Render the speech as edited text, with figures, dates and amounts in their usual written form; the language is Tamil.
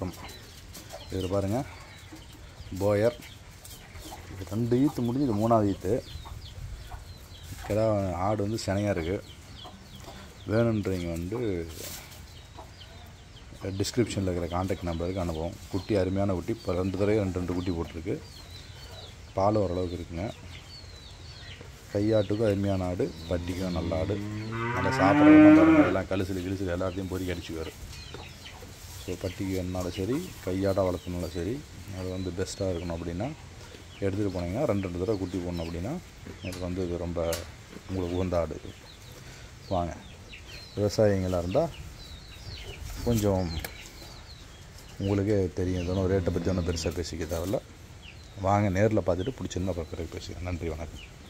வணக்கம். இதில் பாருங்கள், போயர். இது 2 ஈத்து முடிஞ்சு இது 3ஆவது ஈத்து. கிடா ஆடு வந்து சினையாக இருக்குது. வேணுன்றவங்க வந்து டிஸ்கிரிப்ஷனில் இருக்கிற கான்டாக்ட் நம்பருக்கு அனுப்புவோம். குட்டி அருமையான குட்டி. இப்போ 2 தடவை 2 குட்டி போட்டிருக்கு. பால் ஓரளவுக்கு இருக்குங்க. கையாட்டுக்கும் அருமையான ஆடு, வட்டிக்கும் நல்ல ஆடு. நல்லா சாப்பிட்றதுலாம் பாருங்கள், எல்லாம் கிழிசில் எல்லாத்தையும் பொறுக்கி அடிச்சுக்குவார். ஸோ பட்டிக்கு வேணுனாலும் சரி, கையாட்டாக வளர்க்கணுனாலும் சரி, அது வந்து பெஸ்ட்டாக இருக்கணும் அப்படின்னா எடுத்துகிட்டு போனீங்கன்னா 2 தடவை குட்டி போடணும் அப்படின்னா எனக்கு வந்து இது ரொம்ப உங்களுக்கு உகந்த ஆடு. வாங்க, விவசாயிங்களாக இருந்தால் கொஞ்சம் உங்களுக்கே தெரியும். இதொன்னும் ரேட்டை பற்றி ஒன்றும் பெருசாக பேசிக்க தேவையில்ல. வாங்க, நேரில் பார்த்துட்டு பிடிச்சிருந்தா அப்புறம் பிறகு பேசுகிறேன். நன்றி, வணக்கம்.